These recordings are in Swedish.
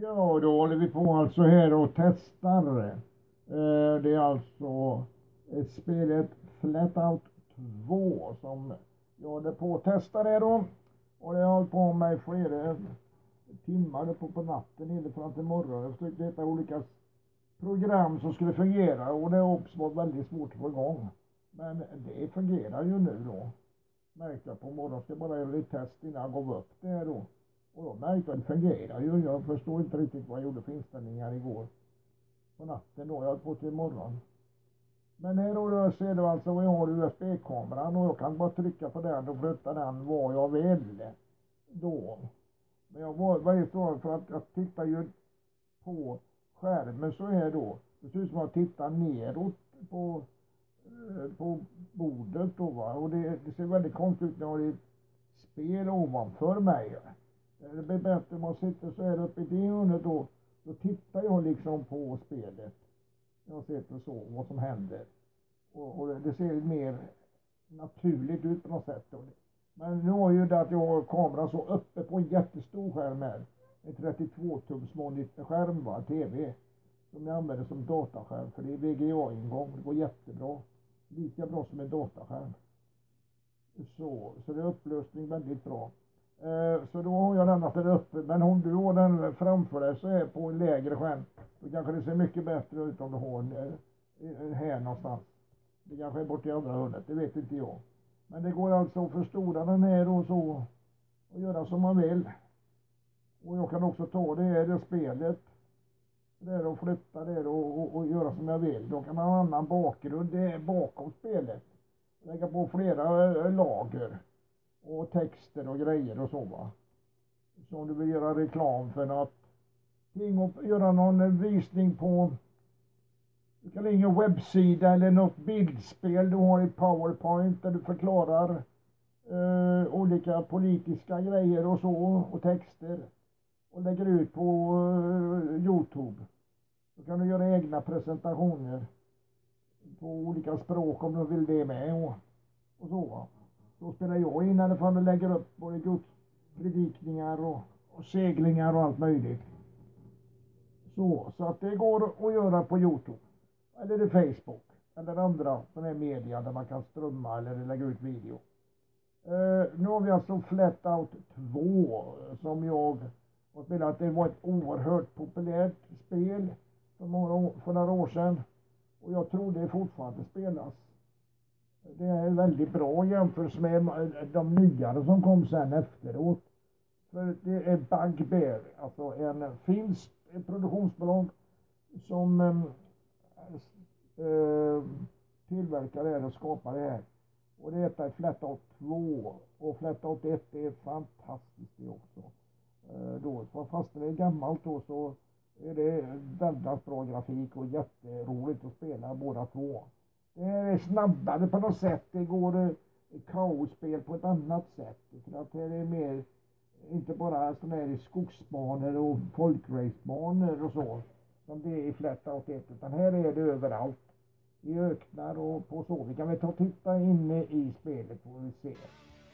Ja, då håller vi på alltså här och testar. Det är alltså spelet Flatout 2 som jag håller på att testa det då. Och det har hållit på med flera timmar på natten hela fram till morgonen. Jag försökte hitta olika program som skulle fungera och det har varit väldigt svårt att få igång. Men det fungerar ju nu då. Märkte jag på morgonen, ska bara göra lite test innan jag gav upp det då. Och då märkte jag att det fungerar ju. Jag förstår inte riktigt vad jag gjorde för inställningar igår på natten då. Jag har på till imorgon. Men här då ser du alltså vad jag har USB-kameran och jag kan bara trycka på den och flytta den var jag vill då. Men jag var ju så för att jag tittar ju på skärmen så här då. Det ser ut som att jag tittar neråt på bordet då va. Och det ser väldigt konstigt ut när jag har ett spel ovanför mig. Det blir bättre om man sitter så här uppe i det hörnet då. Då tittar jag liksom på spelet. Jag sitter så, vad som händer. Och det ser mer naturligt ut på något sätt då. Men nu har ju det att jag har kameran så uppe på en jättestor skärm här. En 32-tums monitorskärm va, tv. Som jag använder som dataskärm för det är VGA-ingång. Det går jättebra. Lika bra som en dataskärm. Så det är upplösning väldigt bra. Så då har jag den där uppe. Men om du har den framför dig så är på en lägre skärm. Då kanske det ser mycket bättre ut om du har en här någonstans. Det kanske är bort i andra hörnet. Det vet inte jag. Men det går alltså att förstora den här och så. Och göra som man vill. Och jag kan också ta det här spelet. Där och flytta det och göra som jag vill. Då kan man ha en annan bakgrund. Det är bakom spelet. Lägga på flera lager. Och texter och grejer och så va. Så om du vill göra reklam för något ting och göra någon visning på. Du kan ringa en webbsida eller något bildspel du har i PowerPoint där du förklarar olika politiska grejer och så och texter. Och lägger ut på YouTube. Då kan du göra egna presentationer på olika språk om du vill det med och så va. Då spelar jag in i alla fall och lägger upp både gudspredikningar och seglingar och allt möjligt. Så att det går att göra på YouTube. Eller det Facebook. Eller andra sådana här media där man kan strömma eller lägga ut video. Nu har vi alltså Flatout 2 som jag har spelat. Det var ett oerhört populärt spel för några år sedan. Och jag tror det fortfarande spelas. Det är väldigt bra jämfört med de nyare som kom sen efteråt. För det är Bugbear, alltså en finsk produktionsbolag som tillverkar det här och skapar det här. Och det heter Flatout 2 och Flatout 1 är fantastiskt det också. Fast det är gammalt då så är det väldigt bra grafik och jätteroligt att spela båda två. Det är snabbare på något sätt. Det går kaosspel på ett annat sätt. För att det är mer, inte bara sådana här skogsbanor och folkracebanor och så. Som det är i Flatout 1. Utan här är det överallt. I öknar och på så. Vi kan väl ta och titta inne i spelet och vi ser.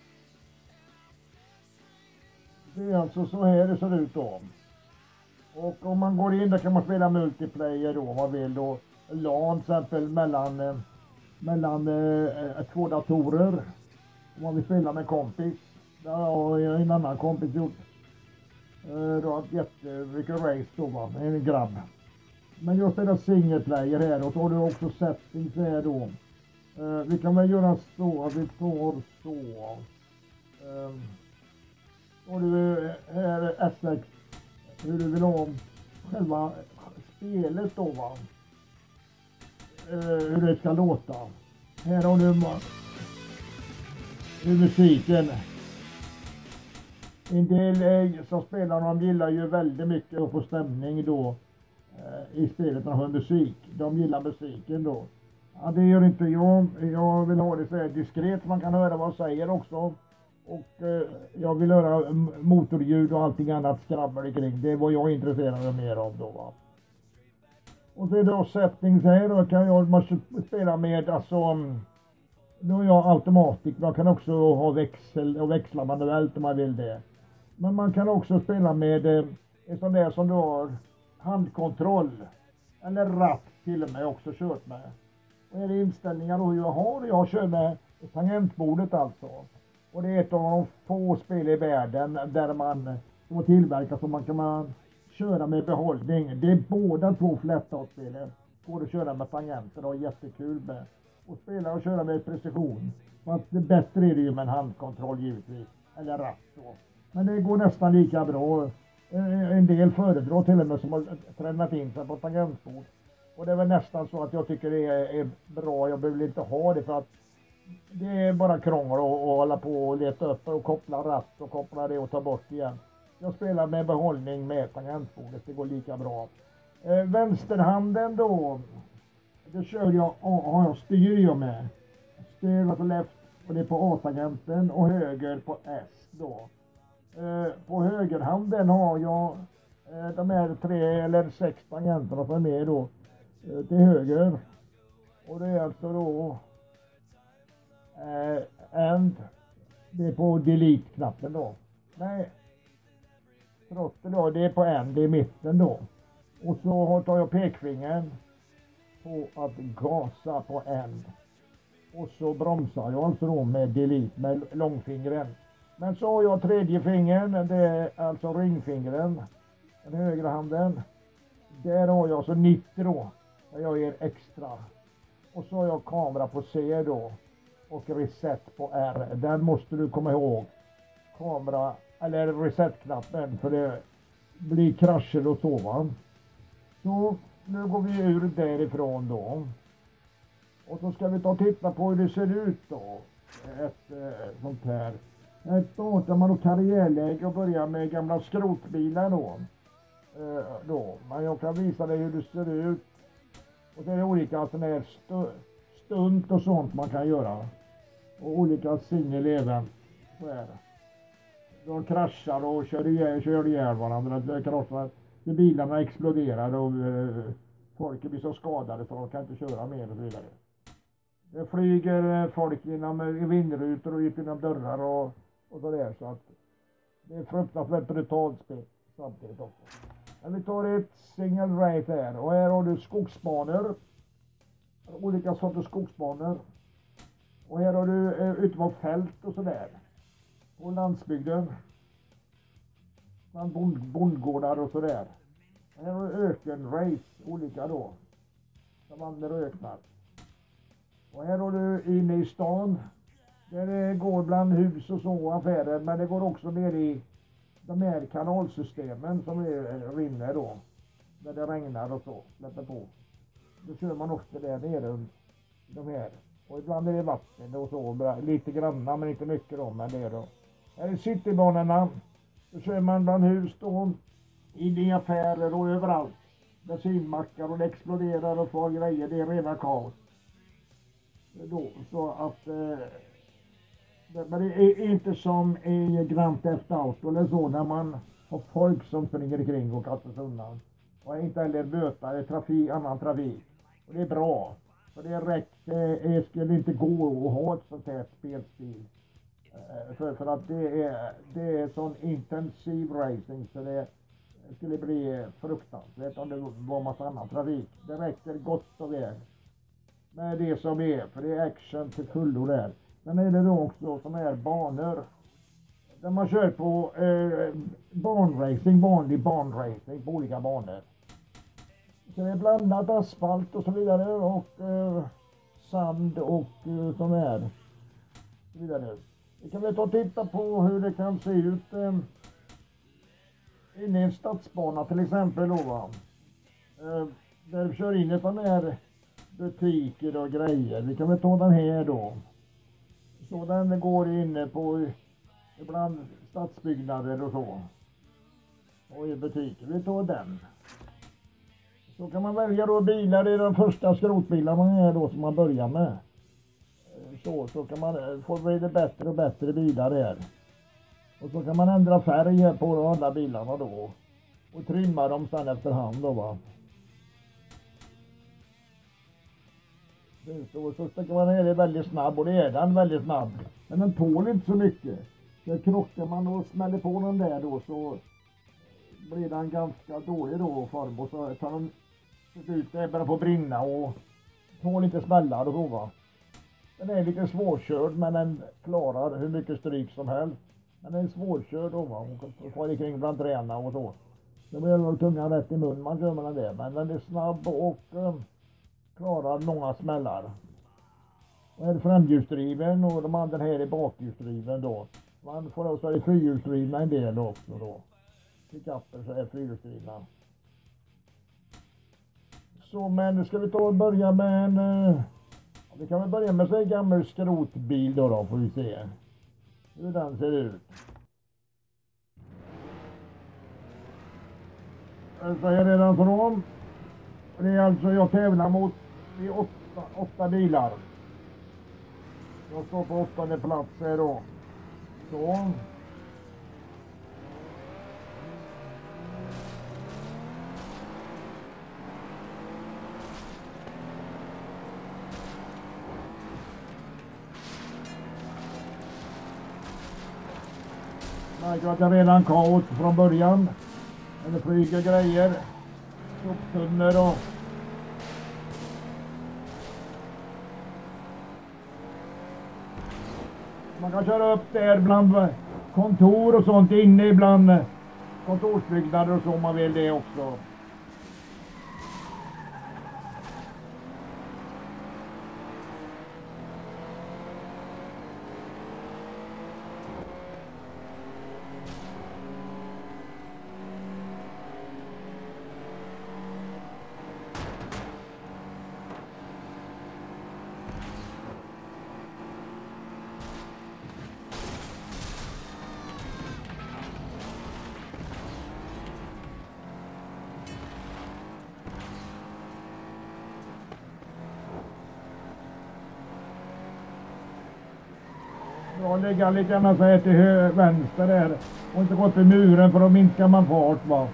Det är alltså så här det ser ut då. Och om man går in där kan man spela multiplayer då. Vad vill då? LAN till exempel mellan två datorer. Om man vill spela med kompis. Där har en annan kompis gjort. Då har jättemycket race då va. En grabb. Men jag spelar single player här och så har du också settings här då. Vi kan väl göra så att vi tar så. Och du här SX. Hur du vill ha själva spelet då va. Hur det ska låta. Här har du musiken. En del som spelar de gillar ju väldigt mycket att få stämning då i spelet när de hör musik. De gillar musiken då. Ja, det gör inte jag. Jag vill ha det så här diskret så man kan höra vad jag säger också. Och jag vill höra motorljud och allting annat skrabblar kring. Det är vad jag är intresserad mer av då va. Och så är det då settings här. Då kan jag spela med alltså. Nu har jag automatik. Man kan också ha växel och växla manuellt om man vill det. Men man kan också spela med En sån där som du har handkontroll. Eller ratt till och med också kört med. Och är det inställningar då hur jag har. Jag kör med tangentbordet alltså. Och det är ett av de få spel i världen där man får tillverka så man kan köra med behållning. Det är båda två flat-out-spelen. Går att köra med tangenter och jättekul med. Och spela och köra med precision. Fast det bättre är det ju med en handkontroll givetvis. Eller ratt då. Men det går nästan lika bra. En del föredrar till och med som har tränat in sig på tangentbord. Och det är väl nästan så att jag tycker det är bra. Jag behöver inte ha det för att det är bara krångel och hålla på och leta upp och koppla ratt och koppla det och ta bort igen. Jag spelar med behållning med tangentbordet. Det går lika bra. Vänsterhanden då. Det kör jag, styr jag med. Styr på left och det är på A-tangenten och höger på S då. På högerhanden har jag de här 3 eller 6 tangenterna som är med då till höger. Och det är alltså då and det är på delete-knappen då. Nej, trotten då, det är på end, det är mitten då. Och så tar jag pekfingern på att gasa på end. Och så bromsar jag alltså då med delete med långfingren. Men så har jag tredje fingern, det är alltså ringfingren, den högra handen. Där har jag så 90 då, där jag ger extra. Och så har jag kamera på C då och reset på R. Den måste du komma ihåg. Kamera, eller reset-knappen, för det blir krascher och så va. Så nu går vi ur därifrån då. Och så ska vi ta och titta på hur det ser ut då. Ett sånt här. Här startar man då karriärläge och börjar med gamla skrotbilar då. Men jag kan visa dig hur det ser ut. Och det är olika sådana här stunt och sånt man kan göra. Och olika singel även. Så är det. De kraschar och kör ihjäl varandra. Det krossar. Bilarna exploderar och folk blir så skadade så de kan inte köra mer och så vidare. Det flyger folk genom vindrutor och genom dörrar och så där, så att det är fruktansvärt brutalt spel samtidigt också. Men vi tar ett single race här och här har du skogsbanor. Olika sorters skogsbanor. Och här har du ute på fält och sådär. På landsbygden. Bland bondgårdar och sådär. Här har du ökenrace, olika då. Som vandrar och öknar. Och här har du inne i stan. Där det går bland hus och så, affärer. Men det går också ner i de här kanalsystemen som rinner då. Där det regnar och så, släpper på. Då kör man ofta där nere de här. Och ibland är det vatten och så, lite granna men inte mycket då, men det är då. Här är citybanorna. Då kör man bland hus då, in i affärer och överallt. Bensinmackar och det exploderar och får grejer, det är rena kaos. Då, så att, men det är inte som i Grand Theft Auto eller så, när man har folk som springer kring och kastar sig undan. Och inte heller böta annan trafik. Och det är bra. För det skulle inte gå att ha ett sånt här spelstil. För att det är sån intensiv racing så det skulle bli fruktansvärt om det var massa annan trafik. Det räcker gott och väl med det som är, för det är action till fullo där. Sen är det då också som är banor där man kör på banracing, vanlig banracing på olika banor. Så det är blandat asfalt och så vidare och sand och som är så vidare. Vi kan väl ta och titta på hur det kan se ut inne i en stadsbana till exempel då va. Där vi kör in i sådana här butiker och grejer. Vi kan väl ta den här då. Så den går inne på ibland stadsbyggnader och så. Och i butiker. Vi tar den. Så kan man välja då bilar, det är de första skrotbilarna här då som man börjar med. Så kan man få det bättre och bättre bilar här. Och så kan man ändra färg på alla bilarna då. Och trimma dem sedan efterhand då va. Så ska man ner det väldigt snabb och det är den väldigt snabb. Men den tål inte så mycket. Så krockar man och smäller på den där då så blir den ganska dålig då, farbror, så tar de till slut det börjar på brinna och tål lite smällar och så, va. Den är lite svårkörd, men den klarar hur mycket stryk som helst. Men den är svårkörd då, va. Hon far ikring bland träna och så. Det blir nog tungan rätt i mun man kör med det, men den är snabb och klarar många smällar. Och är det framhjulsdriven och de andra här är bakhjulsdriven då. Man får också i fyrhjulsdrivna en del också då. Pickuper så är fyrhjulsdrivna. Så, men ska vi ta och börja med en... vi kan väl börja med en gammal skrotbil då, får vi se hur den ser ut. Så här är den från. Det är alltså, jag tävlar mot 8 bilar. Jag står på 8:e plats här då. Så. Märker att jag redan kaos från början. Eller flyger grejer. Soptunnor och... Man kan köra upp där bland kontor och sånt inne ibland kontorsbyggnader och så om man vill det också. Jag lägger lite grann så här till vänster där och inte gått i muren för då minskar man fart, va.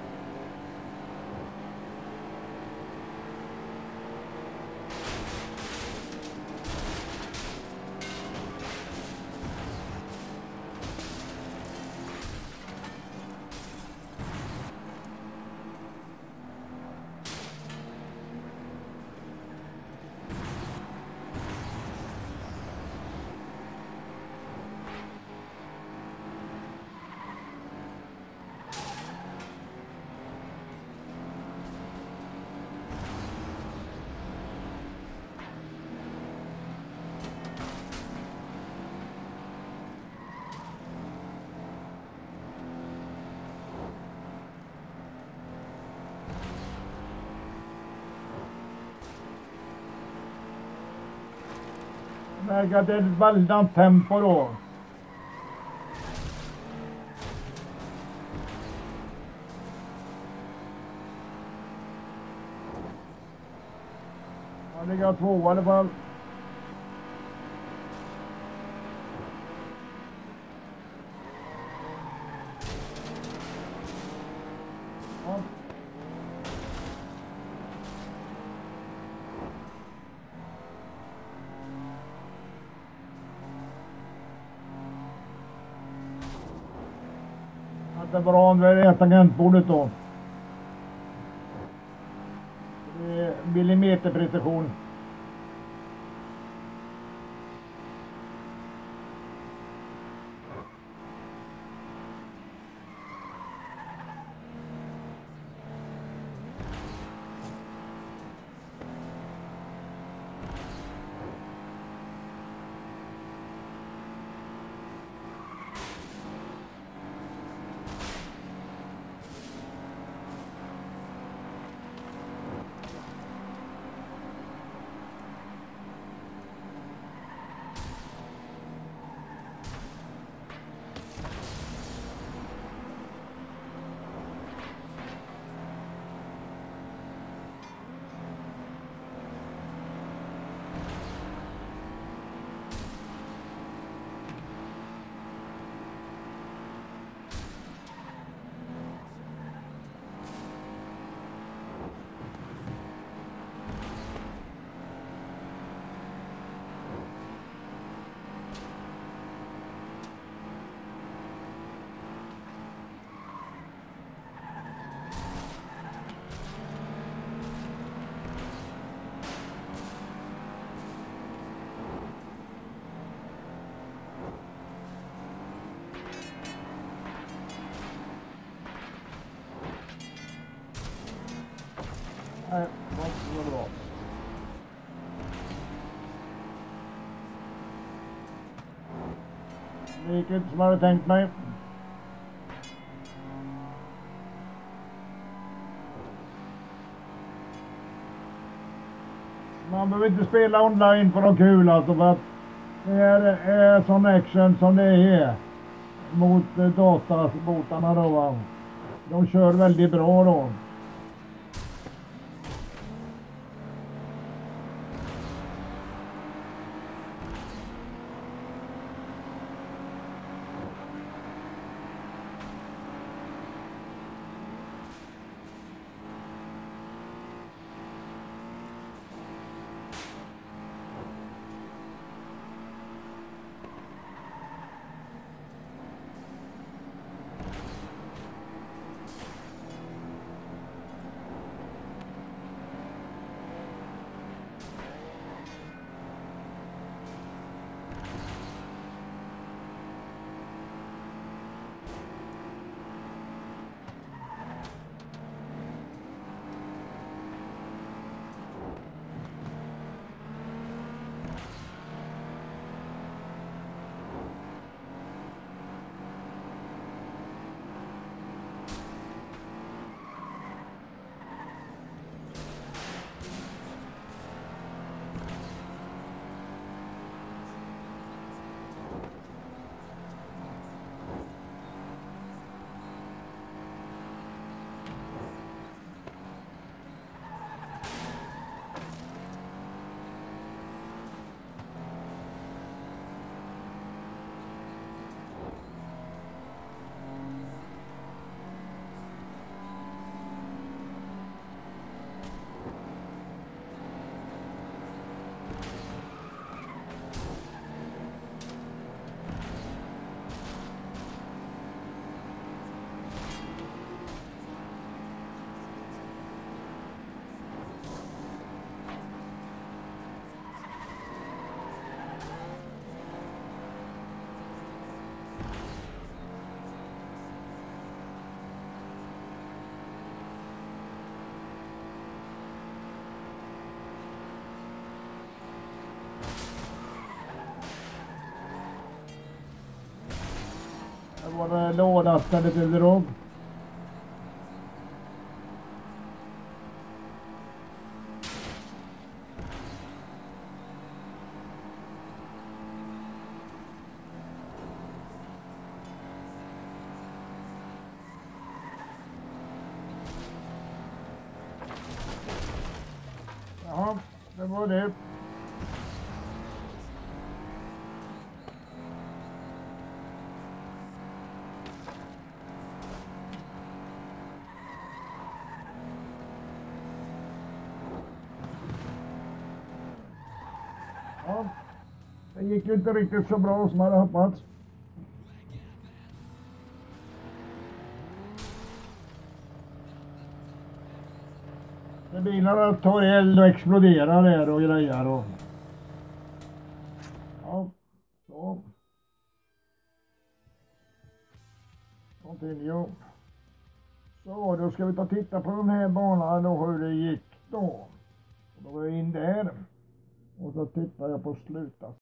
Märker att det är ett valdant tempo då. Han ligger 2 i alla fall. Ja. Det är bra om det är tangentbordet då. Det är millimeterprecision. Nej, det var inte så bra. Det gick inte som jag hade tänkt mig. Man behöver inte spela online för att ha kul alltså, för att det är sån action som det är mot databotarna då, va. De kör väldigt bra då. Det var låda ställde till drog. Jaha, det var det. Ja, det gick ju inte riktigt så bra som jag hade hoppats. Bilarna tar eld och exploderar där och grejer och... Ja, så. Continue. Så, då ska vi ta och titta på den här banan och hur det gick då. Då går jag in där. Och så tittar jag på sluta.